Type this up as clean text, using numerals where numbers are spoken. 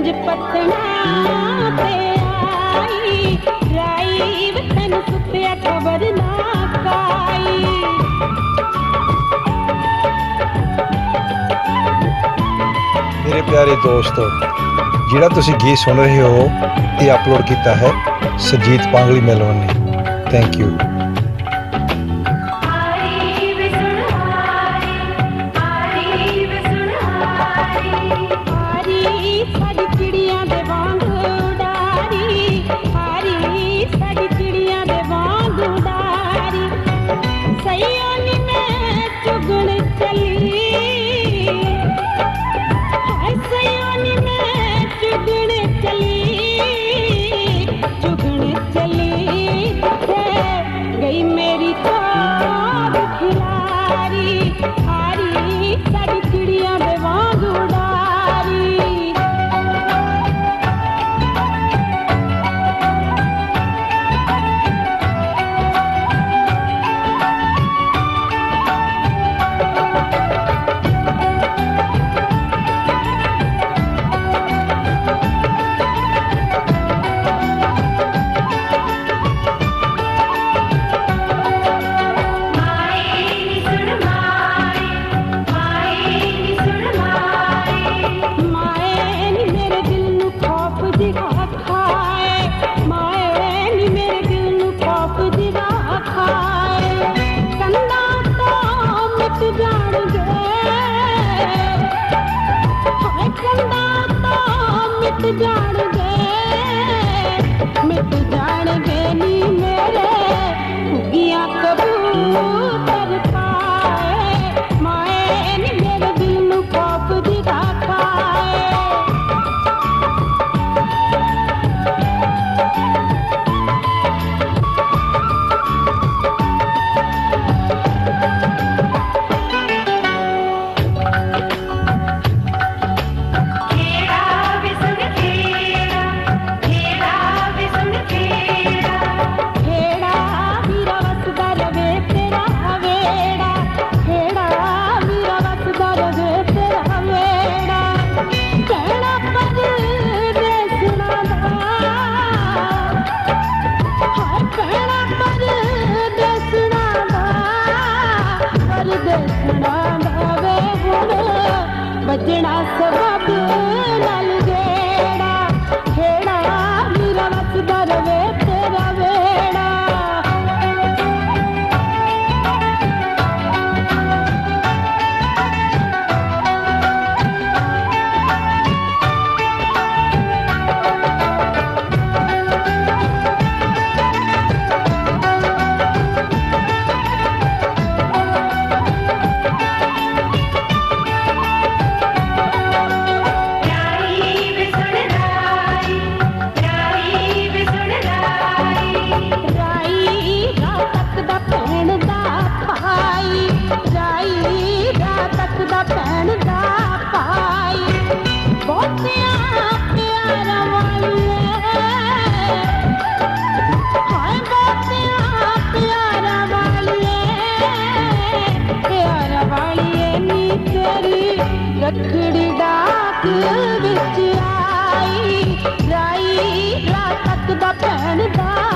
पंज पत्तना ते आई राई वतन सुत्या खबर ना काई। मेरे प्यारे दोस्तों, जिहड़ा तुसी गीत सुन रहे हो ये अपलोड किया है सरजीत पांगली मेलवन ने। Thank you. मिट जाणगे नी मेरे उगियां कबूतर पाए माए नी मेरे दिल नू खौफ दी खाए। बजना सबब नाल गेड़ा खेड़ा मेरा वसदा रवे तेरा वेड़ा। रखड़ी डाक विच आई राई रात तक दा भैन दा